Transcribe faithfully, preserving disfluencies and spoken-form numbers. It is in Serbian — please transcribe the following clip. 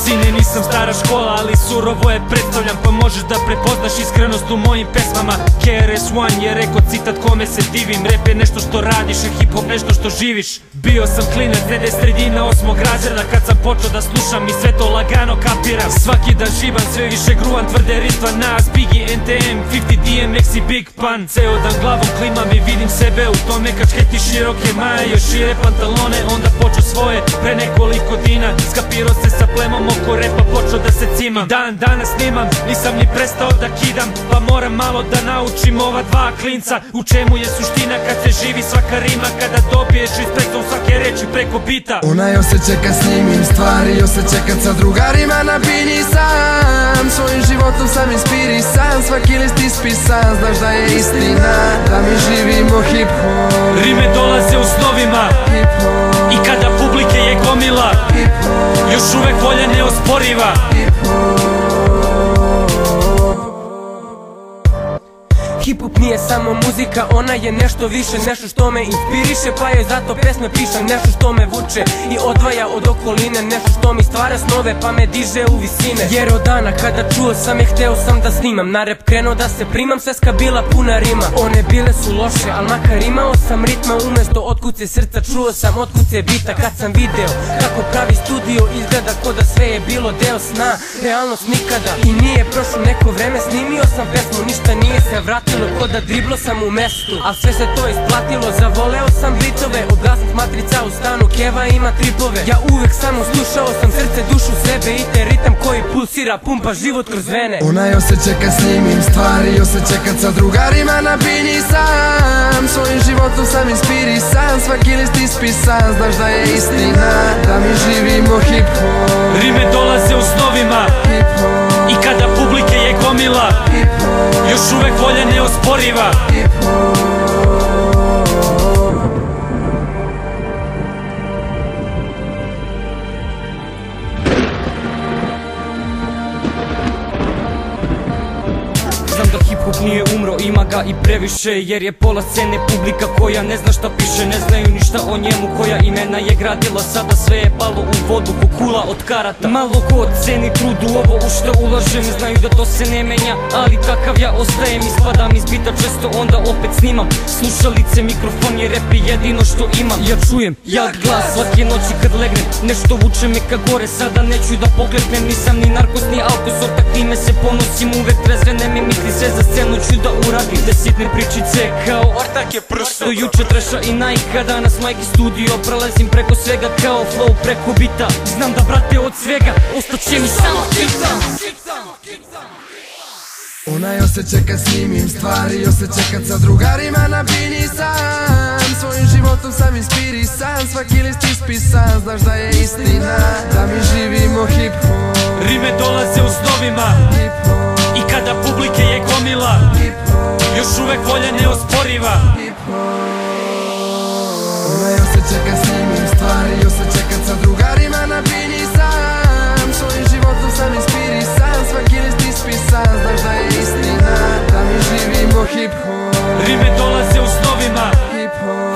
Sine, nisam stara škola, ali surovo je predstavljam, pa možeš da prepoznaš iskrenost u mojim pesmama. K R S One je rekao citat kome se divim. Rap je nešto što radiš, a hip hop nešto što živiš. Bio sam klinac, sede sredina osmog razreda, kad sam počeo da slušam i sve to lagano kapiram. Svaki dan živam, sve više gruvan, tvrde ritva nas, Biggie, N T M, pedeset D M X i Big Pun. Ceo dan glavom klimam i vidim sebe u tome, kačketi široke maje, još šire pantalone. Onda počeo svoje, pre nekoliko dina, skapirao se sa plemom oko repa, počeo da se cimam. Dan danas snimam, nisam ni prestao da kidam, pa moram malo da naučim ova dva klinca. U čemu je suština kad se živi svaka rima, kada dobiješ respektom svake reči preko bita. Onaj osjećaj kad snimim stvari, osjećaj kad sa drugarima na binji sam. Svojim životom sam inspirisan, svaki list ispisan, znaš da je istina, da mi živimo hip-hop. Rime dolaze u snovima i kada publike je gomila, još uvek volja neosporiva. Hip-hop nije samo muzika, ona je nešto više, nešto što me inspiriše, pa joj zato pesme pišem, nešto što me vuče i odvaja od okoline, nešto što mi stvara snove pa me diže u visine. Jer od dana kada čuo sam je, hteo sam da snimam, na rap krenuo da se primam, sveska bila puna rima. One bile su loše, al makar imao sam ritma, umesto otkuce srca čuo sam otkuce bita. Kad sam video kako pravi studio izgleda, ko da sve je bilo deo sna, realnost nikada. I nije prošlo neko vreme, snimio sam pesmu, ništa nije se vratilo, ko da driblo sam u mestu, a sve se to isplatilo. Zavoleo sam bitove, odgasnut matrica u stanu, Keva ima tripove. Ja uvek samo slušao sam srce, dušu, sebe i te ritam koji pulsira, pumpa život kroz vene. Onaj osjećaj kad snimim stvari, osjećaj kad sa drugarima na binji sam. Svojim životom sam inspirisan, svaki list ispisan, znaš da je istina, da mi živimo hip-hop. Rime dolaze u snovima i kada publike je gomila, još uvek volja neosporiva. Znam da hip-hop nije umro, ima ga i previše, jer je pola scene publika koja ne zna šta piše, ne znaju ništa o njemu, koja imena je gradila, sada sve je palo u vodu ko kula od karata. Malo ko ceni trudu ovo u što ulažem, znaju da to se ne menja, ali takav ja ostajem, ispadam iz bita često, onda opet snimam slušalice, mikrofon je rap i jedino što imam. Ja čujem jak glas svake noći kad legnem, nešto vuče me ka gore, sada neću da pokleknem, nisam ni narkos ni alkosor, tak time se ponosim, uvek trezvene mi misli, sve za scenu ću da uradim, desitne pričice kao ortak je prsto. Do juče treša i najka, danas Majki studio, prelazim preko svega kao flow preko bita. Znam da brate od svega ostaće mi samo hita. Onaj osjećaj kad snimim stvari, osjećaj kad sa drugarima na binji sam. Svojim životom sam inspirisan, svaki list ispisan, znaš da je istina, da mi živimo hip-hop. Rime dolaze u snovima i kada publike je gomila, još uvek volja neosporiva. Onaj osjećaj kad snimim stvari, osjećaj kad sa drugarima na binji sam. Svojim životom sam inspirisan, svaki list ispisan, znaš da je istina, da mi živimo hip-hop. Rime dolaze u snovima